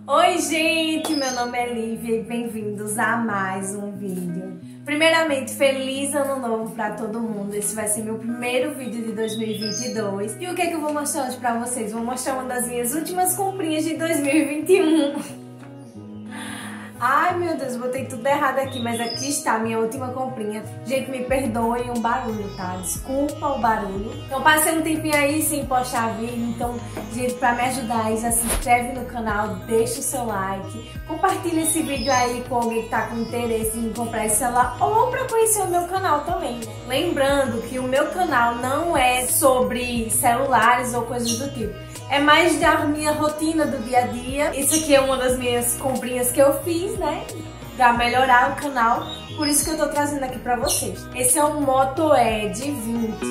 Oi gente, meu nome é Lívia e bem-vindos a mais um vídeo. Primeiramente, feliz ano novo pra todo mundo. Esse vai ser meu primeiro vídeo de 2022. E o que é que eu vou mostrar hoje pra vocês? Vou mostrar uma das minhas últimas comprinhas de 2021. Ai meu Deus, botei tudo errado aqui, mas aqui está a minha última comprinha. Gente, me perdoem o barulho, tá? Desculpa o barulho. Então passei um tempinho aí sem postar vídeo, então, gente, pra me ajudar aí, já se inscreve no canal, deixa o seu like, compartilha esse vídeo aí com alguém que tá com interesse em comprar esse celular ou pra conhecer o meu canal também. Lembrando que o meu canal não é sobre celulares ou coisas do tipo. É mais da minha rotina do dia a dia. Isso aqui é uma das minhas comprinhas que eu fiz, né? Pra melhorar o canal. Por isso que eu tô trazendo aqui pra vocês. Esse é o Moto Edge 20.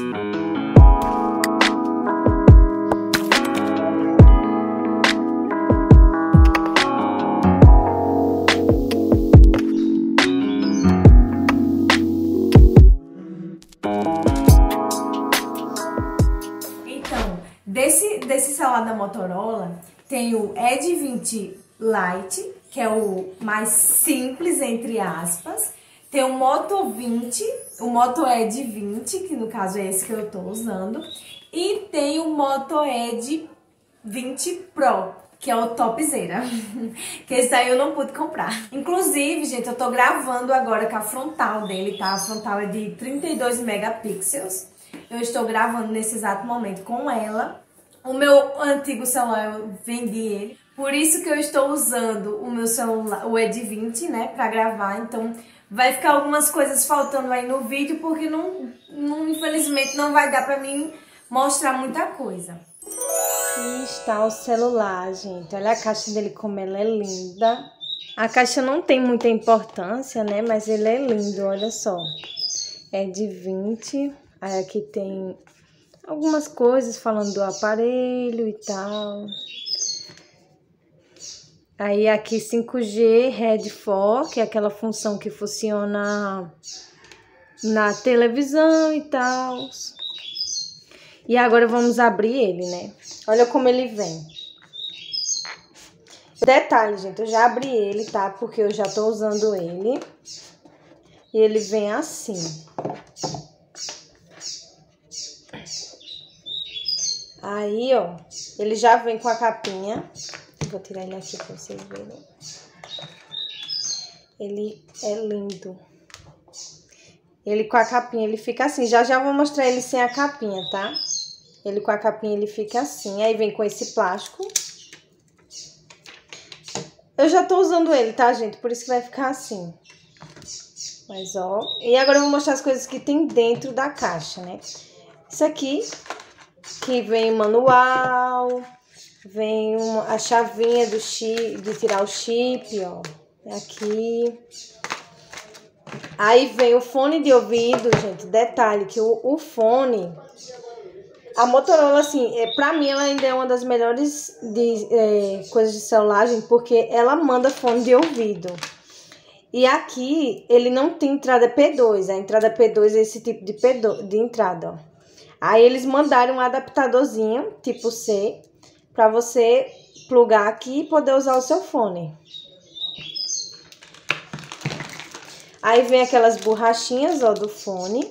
Desse celular da Motorola, tem o Edge 20 Lite, que é o mais simples, entre aspas. Tem o Moto 20, o Moto Edge 20, que no caso é esse que eu tô usando. E tem o Moto Edge 20 Pro, que é o topzera. Que esse aí eu não pude comprar. Inclusive, gente, eu tô gravando agora com a frontal dele, tá? A frontal é de 32 megapixels. Eu estou gravando nesse exato momento com ela. O meu antigo celular, eu vendi ele. Por isso que eu estou usando o meu celular, o Edge 20, né, pra gravar. Então, vai ficar algumas coisas faltando aí no vídeo, porque infelizmente não vai dar pra mim mostrar muita coisa. Aqui está o celular, gente. Olha a caixa dele como ela é linda. A caixa não tem muita importância, né, mas ele é lindo, olha só. Edge 20. Aí aqui tem algumas coisas falando do aparelho e tal. Aí aqui 5G Red 4, que é aquela função que funciona na televisão e tal. E agora vamos abrir ele, né? Olha como ele vem. Detalhe, gente, eu já abri ele, tá? Porque eu já tô usando ele. E ele vem assim. Aí, ó, ele já vem com a capinha. Vou tirar ele aqui pra vocês verem. Ele é lindo. Ele com a capinha, ele fica assim. Já vou mostrar ele sem a capinha, tá? Ele com a capinha, ele fica assim. Aí vem com esse plástico. Eu já tô usando ele, tá, gente? Por isso que vai ficar assim. Mas, ó. E agora eu vou mostrar as coisas que tem dentro da caixa, né? Isso aqui, que vem manual, vem a chavinha do chip, de tirar o chip, ó, aqui. Aí vem o fone de ouvido, gente, detalhe que o fone, a Motorola, assim, pra mim ela ainda é uma das melhores coisas de celular, gente, porque ela manda fone de ouvido. E aqui ele não tem entrada P2, a entrada P2 é esse tipo de entrada, ó. Aí eles mandaram um adaptadorzinho, tipo C, pra você plugar aqui e poder usar o seu fone. Aí vem aquelas borrachinhas, ó, do fone.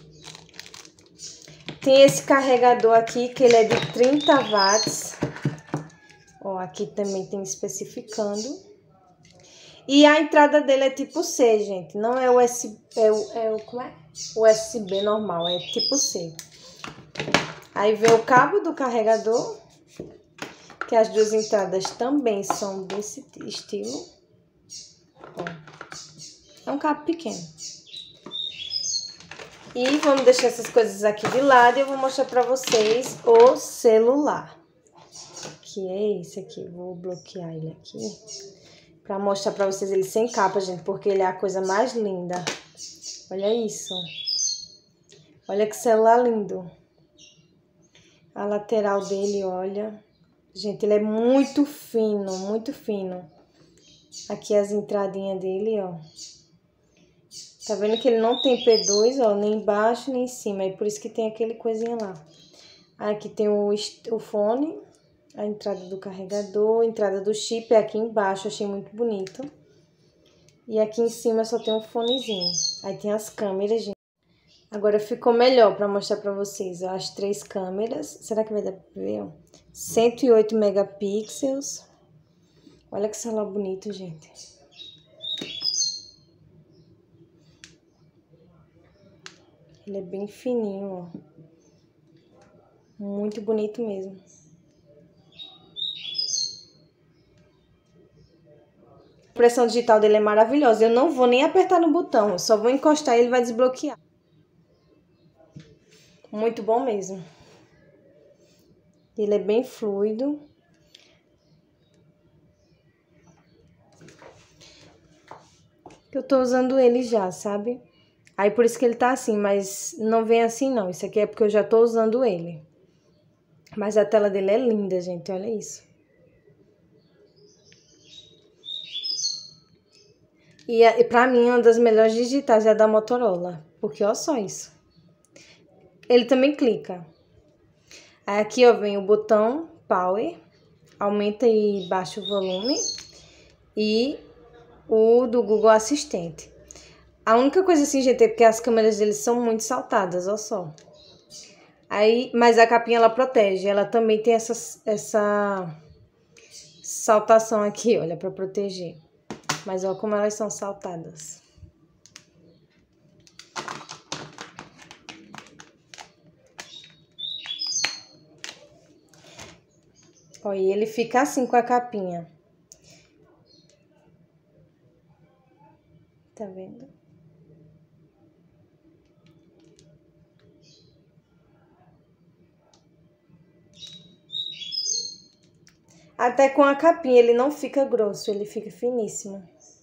Tem esse carregador aqui, que ele é de 30 watts. Ó, aqui também tem especificando. E a entrada dele é tipo C, gente. Não é USB, como é? USB normal, é tipo C. Aí vem o cabo do carregador, que as duas entradas também são desse estilo. Ó, é um cabo pequeno. E vamos deixar essas coisas aqui de lado e eu vou mostrar pra vocês o celular. Que é esse aqui. Vou bloquear ele aqui pra mostrar pra vocês ele sem capa, gente, porque ele é a coisa mais linda. Olha isso. Olha que celular lindo. A lateral dele, olha. Gente, ele é muito fino, muito fino. Aqui as entradinhas dele, ó. Tá vendo que ele não tem P2, ó, nem embaixo, nem em cima. É por isso que tem aquele coisinha lá. Aqui tem o fone. A entrada do carregador, a entrada do chip é aqui embaixo, achei muito bonito. E aqui em cima só tem um fonezinho. Aí tem as câmeras, gente. Agora ficou melhor pra mostrar pra vocês, ó, as 3 câmeras. Será que vai dar pra ver, ó? 108 megapixels. Olha que celular bonito, gente. Ele é bem fininho, ó. Muito bonito mesmo. A impressão digital dele é maravilhosa. Eu não vou nem apertar no botão, eu só vou encostar e ele vai desbloquear. Muito bom mesmo. Ele é bem fluido. Eu tô usando ele já, sabe? Aí por isso que ele tá assim, mas não vem assim não. Isso aqui é porque eu já tô usando ele. Mas a tela dele é linda, gente, olha isso. E pra mim, uma das melhores digitais é a da Motorola. Porque olha só isso. Ele também clica. Aí aqui, ó, vem o botão Power. Aumenta e baixa o volume. E o do Google Assistente. A única coisa assim, gente, é porque as câmeras deles são muito saltadas, olha só. Aí, mas a capinha, ela protege. Ela também tem essa saltação aqui, olha, pra proteger. Mas olha como elas são saltadas. Ó, e ele fica assim com a capinha. Tá vendo? Até com a capinha ele não fica grosso, ele fica finíssimo.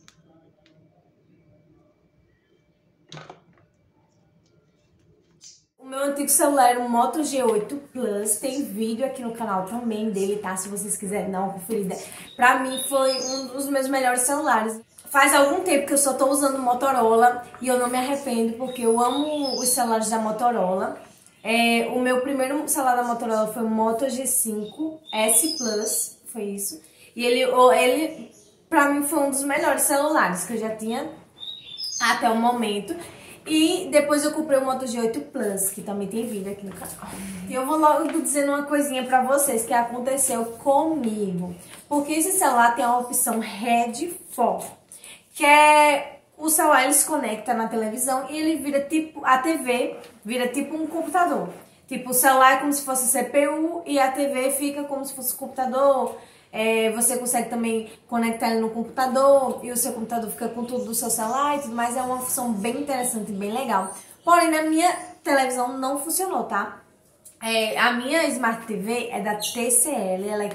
O meu antigo celular era um Moto G8 Plus, tem vídeo aqui no canal também dele, tá? Se vocês quiserem dar uma conferida. Pra mim foi um dos meus melhores celulares. Faz algum tempo que eu só tô usando Motorola e eu não me arrependo porque eu amo os celulares da Motorola. O meu primeiro celular da Motorola foi o Moto G5 S Plus, foi isso. E ele pra mim foi um dos melhores celulares que eu já tinha até o momento. E depois eu comprei o Moto G8 Plus, que também tem vídeo aqui no canal. E eu vou logo dizendo uma coisinha pra vocês que aconteceu comigo. Porque esse celular tem a opção Headphone, que é o celular, ele se conecta na televisão e ele vira tipo, a TV vira tipo um computador. Tipo, o celular é como se fosse CPU e a TV fica como se fosse computador. Você consegue também conectar ele no computador e o seu computador fica com tudo do seu celular e tudo mais. É uma função bem interessante e bem legal. Porém, na minha televisão não funcionou, tá? A minha Smart TV é da TCL, ela é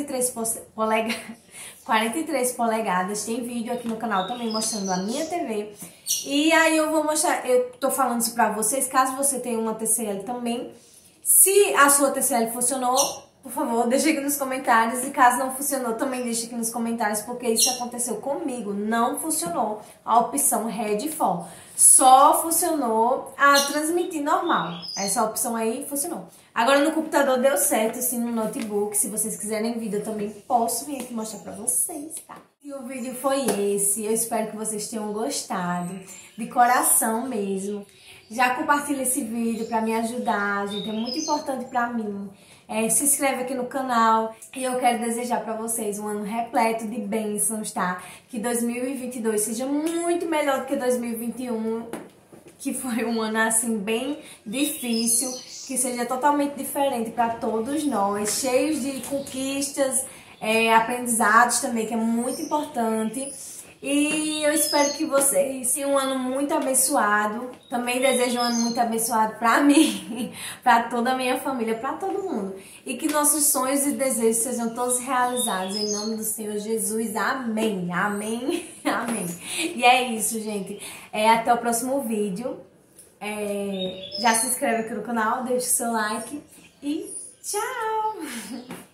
43 polegadas, tem vídeo aqui no canal também mostrando a minha TV. E aí eu vou mostrar, eu tô falando isso pra vocês, caso você tenha uma TCL também. Se a sua TCL funcionou, por favor, deixa aqui nos comentários. E caso não funcionou, também deixa aqui nos comentários, porque isso aconteceu comigo. Não funcionou a opção Headphone. Só funcionou a transmitir normal. Essa opção aí funcionou. Agora no computador deu certo, assim, no notebook. Se vocês quiserem vídeo, eu também posso vir aqui mostrar pra vocês, tá? E o vídeo foi esse. Eu espero que vocês tenham gostado. De coração mesmo. Já compartilha esse vídeo pra me ajudar, gente. É muito importante pra mim. Se inscreve aqui no canal e eu quero desejar pra vocês um ano repleto de bênçãos, tá? Que 2022 seja muito melhor do que 2021, que foi um ano assim bem difícil, que seja totalmente diferente pra todos nós, cheios de conquistas, aprendizados também, que é muito importante. E eu espero que vocês tenham um ano muito abençoado. Também desejo um ano muito abençoado pra mim, pra toda a minha família, pra todo mundo. E que nossos sonhos e desejos sejam todos realizados em nome do Senhor Jesus. Amém, amém, amém. E é isso, gente. Até o próximo vídeo. Já se inscreve aqui no canal, deixa o seu like e tchau!